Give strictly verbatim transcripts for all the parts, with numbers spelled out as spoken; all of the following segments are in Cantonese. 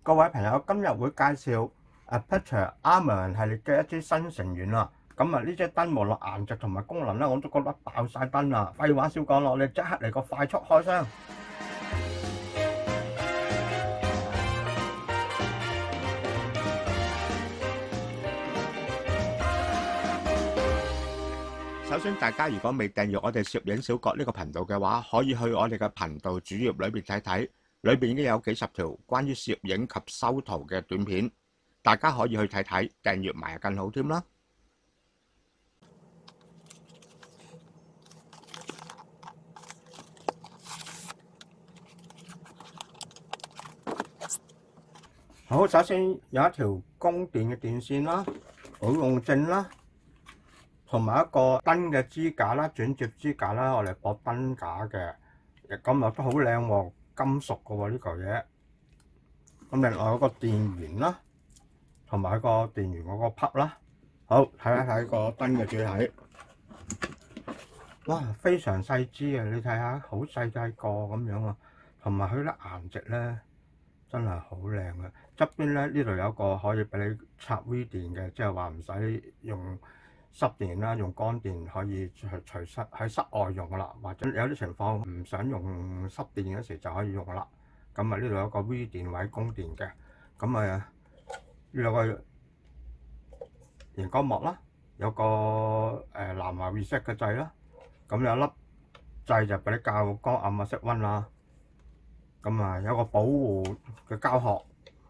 各位朋友，今日會介紹 Aputure Armoury 系列嘅一支新成員啦。咁啊，呢隻燈無論顏值同埋功能咧，我都覺得爆晒燈啦！廢話少講咯，我哋即刻嚟個快速開箱。首先，大家如果未訂閱我哋攝影小角呢個頻道嘅話，可以去我哋嘅頻道主頁裏邊睇睇。裏邊已經有幾十條關於攝影及修圖嘅短片，大家可以去睇睇，訂閱埋更好添啦。好，首先有一條供電嘅電線啦，保用證啦，同埋一個燈嘅支架啦，轉接支架啦，我哋駁燈架嘅，咁啊都好靚喎。金屬嘅喎呢嚿嘢，咁另外嗰個電源啦，同埋個電源嗰個匹啦，好睇一睇個燈嘅主體，哇，非常細支啊！你睇下，好細細個咁樣啊，同埋佢啲顏值咧真係好靚啊！側邊咧呢度有一個可以俾你插 V 電嘅，即係話唔使用濕電啦，用乾電可以隨隨室喺室外用噶啦，或者有啲情況唔想用濕電嗰時就可以用啦。咁啊呢度有個 V 電位供電嘅，咁啊呢度個熒光幕啦，有個誒藍牙 reset 嘅掣啦，咁有粒掣就俾你校光暗啊熄溫啦。咁啊有個保護嘅膠殼，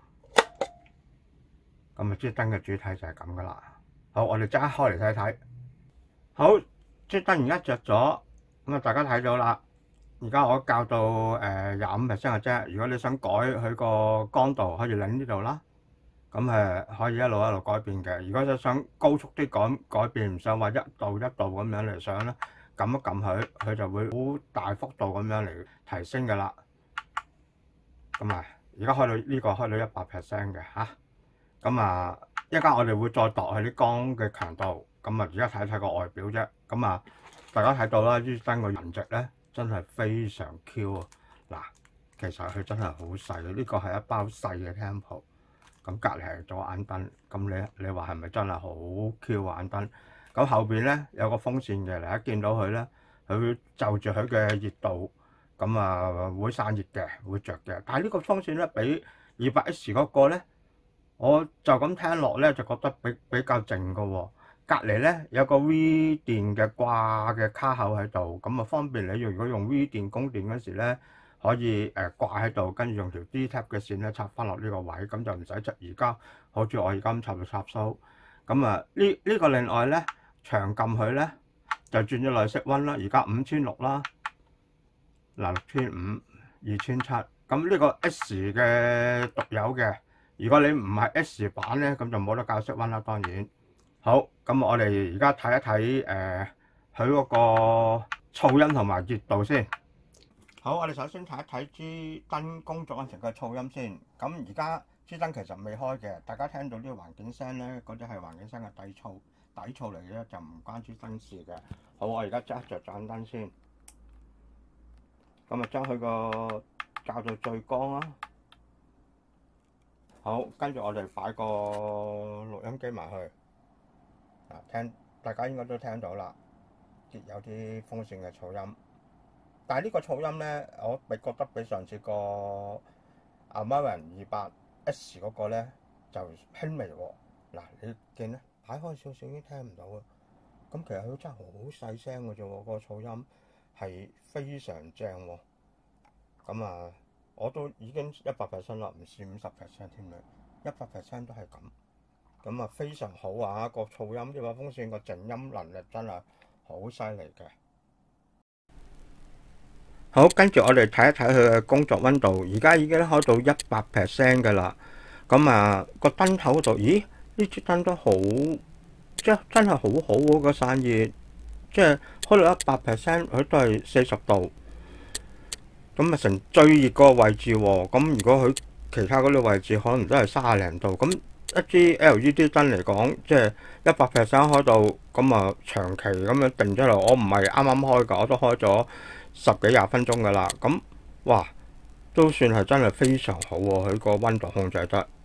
咁啊支燈嘅主體就係咁噶啦。好，我哋即刻開嚟睇睇。好，支燈而家着咗，咁啊大家睇到啦。而家我校到誒廿五 percent 嘅啫。如果你想改佢個光度，可以擰呢度啦。咁誒可以一路一路改變嘅。如果你想高速啲改改變，唔想話一度一度咁樣嚟上咧，撳一撳佢，佢就會好大幅度咁樣嚟提升㗎啦。咁啊，而家開到呢個開到一百 percent 嘅嚇。咁啊，一陣間我哋會再度佢啲光嘅強度。咁啊，而家睇睇個外表啫。咁啊，大家睇到啦，呢支燈個顏值咧真係非常 Q 啊！嗱，其實佢真係好細嘅，呢個係一包細嘅 Tempo。咁隔離係左眼燈，咁你你話係咪真係好 Q 眼燈？咁後邊咧有個風扇嘅，嚟一見到佢咧，佢會就住佢嘅熱度，咁啊會散熱嘅，會着嘅。但係呢個風扇咧比二百 S 嗰個咧，我就咁聽落咧，就覺得比比較靜嘅喎。隔離咧有個 V 電嘅掛嘅卡口喺度，咁啊方便你如果用 V 電供電嗰時咧，可以誒掛喺度，跟住用條 D-Type 嘅線咧插翻落呢個位，咁就唔使執而家，好似我而家咁插到插蘇。咁啊呢呢個另外咧長撳佢咧就轉咗落去熄溫啦，而家五千六啦，嗱六千五、二千七，咁呢個 S 嘅獨有嘅。如果你唔係 S 版咧，咁就冇得校熄溫啦。當然，好，咁我哋而家睇一睇誒佢嗰個噪音同埋熱度先。好，我哋首先睇一睇支燈工作嗰陣嘅噪音先。咁而家支燈其實未開嘅，大家聽到啲環境聲咧，嗰啲係環境聲嘅底噪底噪嚟嘅，就唔關支燈事嘅。好，我而家即刻着盞燈先。咁啊，將佢個校到最光啦。好，跟住我哋擺個錄音機埋去，嗱，聽大家應該都聽到啦，有啲風扇嘅噪音。但係呢個噪音咧，我比覺得比上次個 Armoury 二百 S 嗰個咧就輕微喎。嗱，你見咧擺開少少已經聽唔到啊。咁其實佢真係好細聲嘅啫喎，個噪音係非常正喎。咁啊〜我都已經一百 percent 啦，唔係五十 percent 添啦，一百 percent 都係咁，咁啊非常好啊！個噪音呢個風扇個靜音能力真係好犀利嘅。好，跟住我哋睇一睇佢嘅工作溫度，而家已經開到一百 percent 嘅啦。咁啊個燈頭度，咦？呢支燈都好，即係真係好好喎個散熱，即係開到一百 percent，佢都係四十度。咁啊，成最熱嗰個位置喎。咁如果佢其他嗰啲位置可能都係三十零度。咁一支 L E D 燈嚟講，即係一百 percent 開到，咁啊長期咁樣定咗嚟。我唔係啱啱開㗎，我都開咗十幾廿分鐘㗎啦。咁哇， 都算係真係非常好喎，佢個溫度控制得。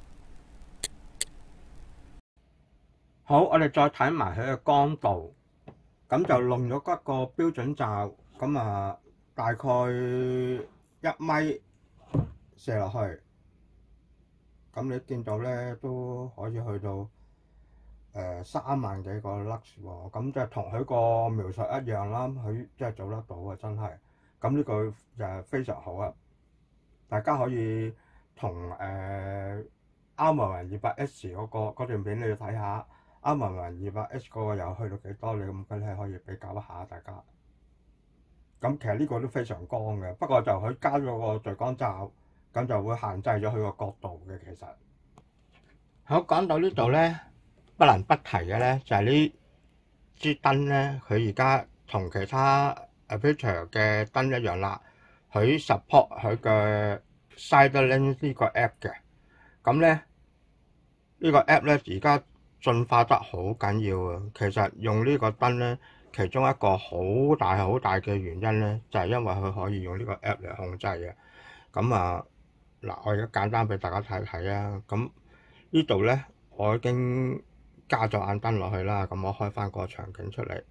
好，我哋再睇埋佢嘅光度，咁就用咗一個標準罩，咁啊大概一米射落去，咁你見到咧都可以去到誒三萬幾個 lux 喎，咁即係同佢個描述一樣啦，佢即係做得到啊，真係。咁呢個就係非常好啊！大家可以同誒歐文雲二百 S 嗰個嗰段片你要睇下。歐文雲二百 S 嗰個又去到幾多？你咁佢係可以比較一下大家。咁其實呢個都非常光嘅，不過就佢加咗個聚光罩，咁就會限制咗佢個角度嘅。其實好講到呢度咧，不能不提嘅咧就係呢支燈咧，佢而家同其他 Aputure 嘅燈一樣啦，佢 support 佢嘅 side lens 呢個 app 嘅。咁咧呢個 app 咧而家進化得好緊要啊！其實用呢個燈咧，其中一個好大好大嘅原因咧，就係因為佢可以用呢個 app 嚟控制嘅。咁啊嗱，我而家簡單俾大家睇睇啊。咁呢度咧，我已經加咗眼燈落去啦。咁我開翻個場景出嚟。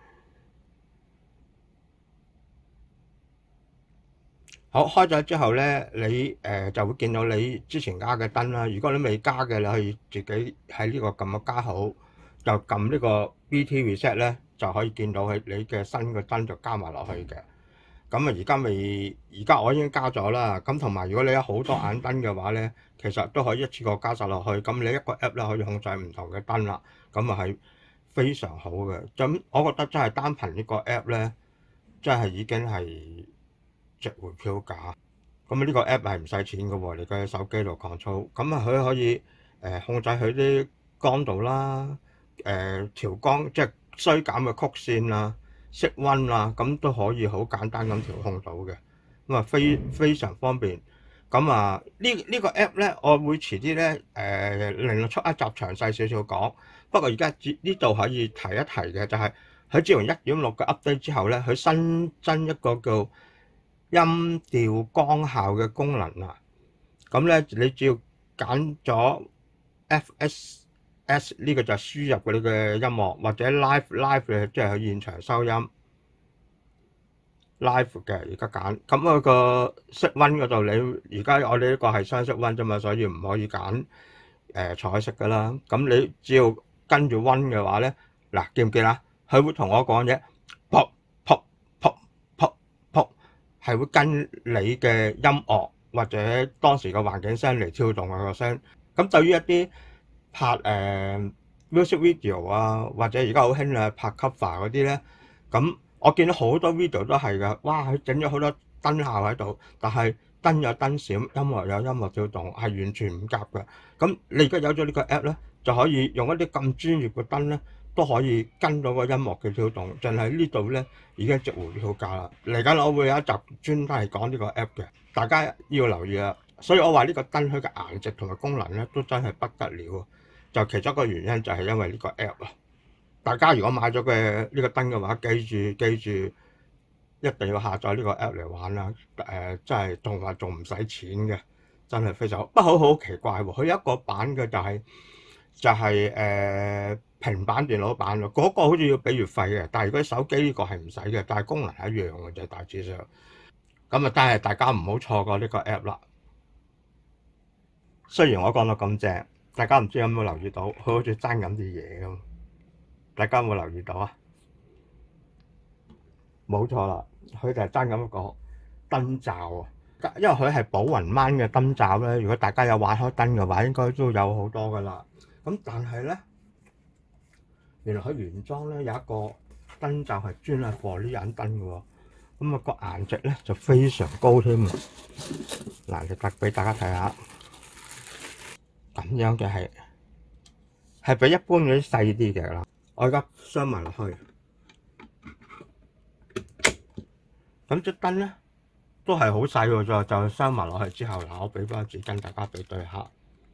好，開咗之後咧，你誒、呃、就會見到你之前加嘅燈啦。如果你未加嘅，你可以自己喺呢個撳個加號，就撳呢個 B T Reset 咧，就可以見到佢你嘅新嘅燈就加埋落去嘅。咁啊，而家未，而家我已經加咗啦。咁同埋如果你有好多眼燈嘅話咧，其實都可以一次過加晒落去。咁你一個 app 咧可以控制唔同嘅燈啦。咁啊係非常好嘅。咁我覺得真係單憑呢個 app 咧，真係已經係值回票價。咁呢個 app 係唔使錢嘅喎，你嘅手機度 control。咁啊，佢可以誒、呃、控制佢啲光度啦，誒、呃、調光即係衰減嘅曲線啦、色溫啦，咁都可以好簡單咁調控到嘅。咁啊，非非常方便。咁啊，呢呢、呢個 app 咧，我會遲啲咧誒另外出一集詳細少少講。不過而家呢度可以提一提嘅就係、是，佢自從一點六嘅 update 之後咧，佢新增一個叫音調光效嘅功能啊。咁咧，你只要揀咗 F S S 呢個就係輸入嘅你嘅音樂，或者 live live 嘅即係佢現場收音 live 嘅。而家揀咁嗰個色溫嗰度，你而家我哋呢個係雙色溫啫嘛，所以唔可以揀誒、呃、彩色噶啦。咁你只要跟住溫嘅話咧，嗱，記唔記啦？佢會同我講嘢，噗噗噗噗噗，係會跟你嘅音樂或者當時嘅環境聲嚟跳動佢個聲。咁對於一啲拍誒、呃、music video 啊，或者而家好興啊拍 cover 嗰啲咧，咁我見到好多 video 都係㗎。哇！佢整咗好多燈效喺度，但係燈有燈閃，音樂有音樂跳動，係完全唔夾㗎。咁你而家有咗呢個 app 咧，就可以用一啲咁專業嘅燈咧，都可以跟到個音樂嘅跳動。淨係呢度咧已經值回票價啦。嚟緊我會有一集專登係講呢個 app 嘅，大家要留意啦。所以我話呢個燈佢嘅顏值同埋功能咧，都真係不得了。就其中一個原因就係因為呢個 app 啊。大家如果買咗嘅呢個燈嘅話，記住記住一定要下載呢個 app 嚟玩啦。誒、呃，真係仲話仲唔使錢嘅，真係非常好。不過好好奇怪喎，佢有一個版嘅就係、是、就係、是、誒、呃、平板電腦版咯，嗰、那個好似要俾月費嘅，但係如果手機呢個係唔使嘅，但係功能係一樣嘅啫，大致上。咁啊，但係大家唔好錯過呢個 app 啦。雖然我講到咁正，大家唔知有冇留意到，佢好似爭緊啲嘢咁。大家有冇留意到啊？冇錯啦，佢就係爭緊一個燈罩啊！因為佢係寶雲灣嘅燈罩咧，如果大家有玩開燈嘅話，應該都有好多噶啦。咁但係咧，原來佢原裝咧有一個燈罩係專係 for 呢盞燈嘅喎。咁啊個顏值咧就非常高添啊！嗱，就特俾大家睇下，咁樣嘅係係比一般嗰啲細啲嘅啦。我而家鑲埋落去，咁隻燈咧都係好細喎，就就鑲埋落去之後，嗱，我俾翻紙巾大家比對下。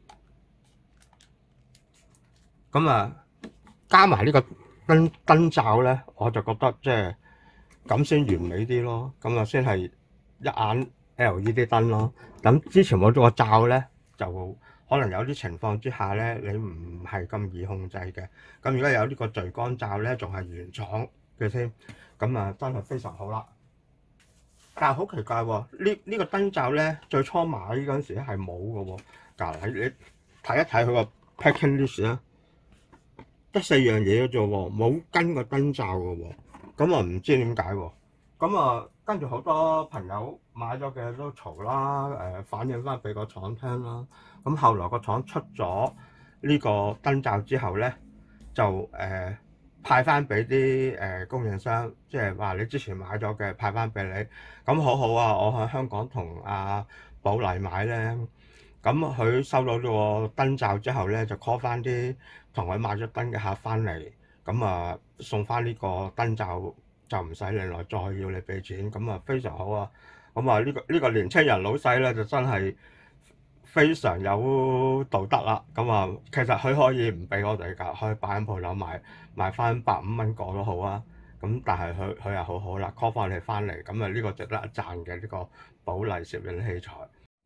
咁啊，加埋呢個燈燈罩咧，我就覺得即係咁先完美啲咯。咁啊，先係一眼 L E D 燈咯。咁之前我做個罩咧，就可能有啲情況之下咧，你唔係咁易控制嘅。咁而家有呢個聚光罩咧，仲係原廠嘅添，咁啊真係非常好啦。但係好奇怪喎，呢呢個燈罩咧，最初買嗰陣時咧係冇嘅喎。嗱，你你睇一睇佢個 packing list 啦，得四樣嘢嘅啫喎，冇跟個燈罩嘅喎。咁啊唔知點解喎。咁啊跟住好多朋友買咗嘅都嘈啦，誒反映翻俾個廠聽啦。咁後來個廠出咗呢個燈罩之後咧，就誒、呃、派翻俾啲誒供應商，即係話你之前買咗嘅派翻俾你。咁好好啊！我喺香港同阿寶麗買咧，咁佢收到咗個燈罩之後咧，就 call 翻啲同佢買咗燈嘅客翻嚟，咁啊送翻呢個燈罩，就唔使另外再要你俾錢，咁啊非常好啊！咁啊呢個呢個年青人老細咧就真係非常有道德啦。咁啊其實佢可以唔俾我哋㗎，可以擺喺鋪頭賣賣翻百五蚊個都好啊。咁但係佢佢又好好啦 call 翻你翻嚟，咁啊呢個值得一讚嘅呢個寶麗攝影器材。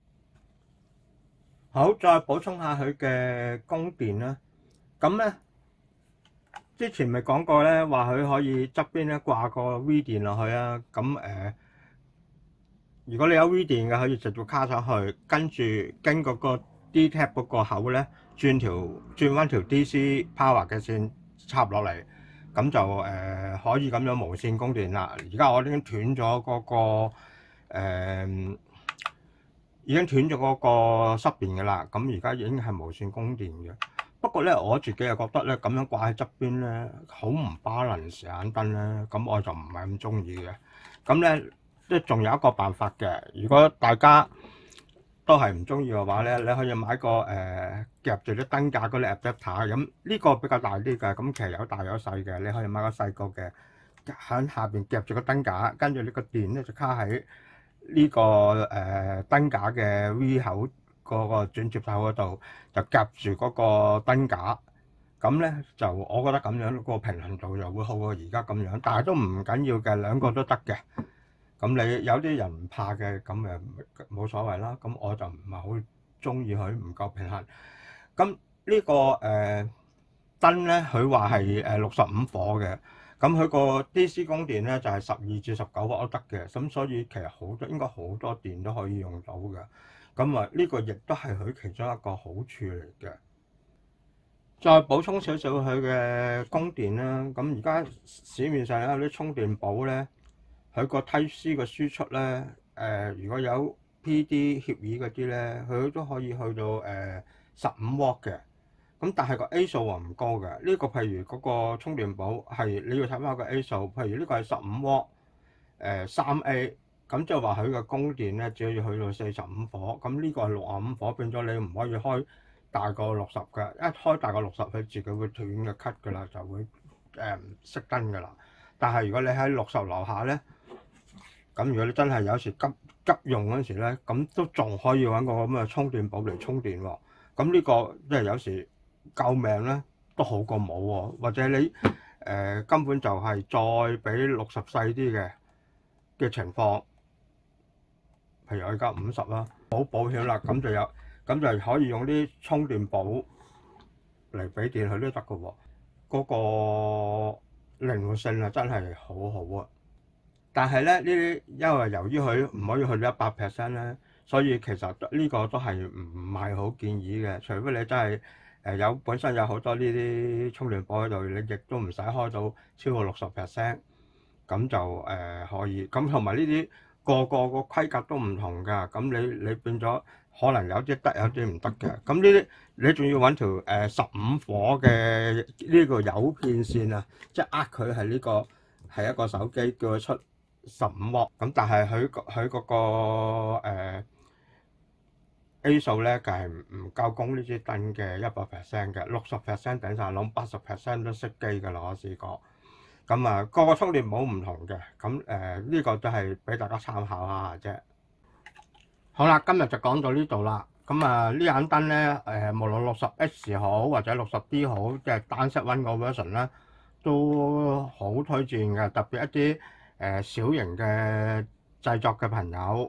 好，再補充下佢嘅供電啦。咁咧之前咪講過咧，話佢可以側邊咧掛個 V 電落去啊。咁誒、呃，如果你有 V 電嘅，可以直接卡上去，跟住經嗰個 D tap 嗰個口咧轉條轉翻條 D C power 嘅線插落嚟。咁就誒、呃、可以咁樣無線供電啦。而家我已經斷咗嗰個、呃、已經斷咗嗰個濕電嘅啦。咁而家已經係無線供電嘅。不過咧，我自己又覺得咧，咁樣掛喺側邊咧，好唔 balance 眼燈咧。咁我就唔係咁中意嘅。咁咧，即係仲有一個辦法嘅。如果大家都係唔中意嘅話咧，你可以買個誒、呃、夾住啲燈架嗰啲 adapter，咁呢個比較大啲嘅，咁其實有大有細嘅，你可以買個細個嘅，喺下邊夾住個燈架，跟住呢個電咧就卡喺呢、這個誒、呃、燈架嘅 V 口嗰個轉接頭嗰度，就夾住嗰個燈架，咁咧就我覺得咁樣個平衡度就會好過而家咁樣，但係都唔緊要嘅，兩個都得嘅。咁你有啲人唔怕嘅，咁誒冇所謂啦。咁我就唔係好中意佢唔夠平衡。咁呢、這個誒、呃、燈咧，佢話係誒六十五火嘅。咁佢個 D C 供電咧就係十二至十九瓦都得嘅。咁所以其實好多應該好多電都可以用到嘅。咁啊呢個亦都係佢其中一個好處嚟嘅。再補充少少佢嘅供電啦。咁而家市面上有啲充電寶咧。佢個 Type C 嘅輸出咧，誒、呃、如果有 P D 協議嗰啲咧，佢都可以去到誒十五瓦嘅。咁但係個 A 數話唔高嘅。呢、這個譬如嗰個充電寶係你要睇翻個 A 數，譬如呢個係十五瓦，誒三 A，咁即係話佢嘅供電咧只要去到四十五火。咁呢個係六十五火，變咗你唔可以開大過六十嘅，一開大過六十佢自己會斷嘅 cut 㗎啦，就會誒熄燈㗎啦。但係如果你喺六十樓下咧，咁如果你真係有時急急用嗰陣時咧，咁都仲可以揾個咁嘅充電寶嚟充電喎。咁呢個即係有時救命咧，都好過冇喎。或者你誒、呃、根本就係再俾六十細啲嘅嘅情況，譬如我而家五十啦，冇保險啦，咁就有咁就可以用啲充電寶嚟俾電佢都得嘅喎。嗰、嗰個靈活性啊，真係好好啊！但係咧，呢啲因為由於佢唔可以去到一百 percent 咧，所以其實呢個都係唔係好建議嘅。除非你真係誒有本身有好多呢啲充電寶喺度，你亦都唔使開到超過六十 percent，咁就誒、呃、可以。咁同埋呢啲個個個規格都唔同㗎，咁你你變咗可能有啲得，有啲唔得嘅。咁呢啲你仲要揾條誒十五火嘅呢個有片線啊，即係呃佢係呢個係一個手機叫佢出十五瓦，咁但係佢佢嗰個、呃、A 數咧，就係唔夠供呢支燈嘅一百 percent 嘅，六十 percent 頂晒籠，八十 percent 都熄機㗎啦，我試過。咁啊，個個充電寶唔同嘅，咁誒呢個都係俾大家參考下啫。好啦，今日就講到呢度啦。咁啊，呢盞燈咧，誒、呃、無論六十 X 好或者六十 D 好，即係單色溫個 version 咧，都好推薦嘅，特別一啲誒、呃、小型嘅製作嘅朋友，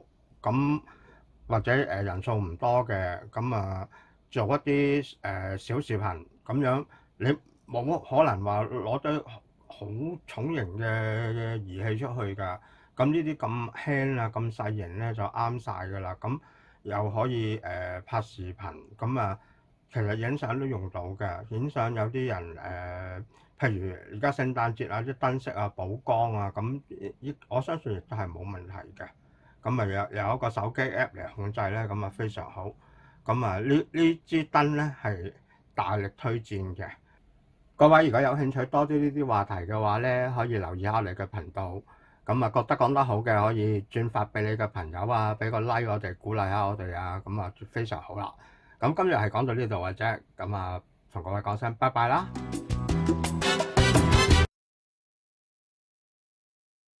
咁或者誒人數唔多嘅，咁啊做一啲誒、呃、小視頻咁樣，你冇可能話攞堆好重型嘅儀器出去㗎。咁呢啲咁輕啊、咁細型咧就啱晒㗎啦。咁又可以誒、呃、拍視頻，咁啊其實影相都用到嘅。影相有啲人誒、呃，譬如而家聖誕節啊，啲燈飾啊、補光啊，咁依我相信亦都係冇問題嘅。咁咪有有一個手機 app 嚟控制咧，咁啊非常好。咁啊呢呢支燈咧係大力推薦嘅。各位如果有興趣多啲呢啲話題嘅話咧，可以留意下我哋嘅頻道。咁啊覺得講得好嘅可以轉發俾你嘅朋友啊，俾個 like 我哋鼓勵下我哋啊，咁啊非常好啦。咁今日係講到呢度嘅啫，咁啊同各位講聲拜拜啦。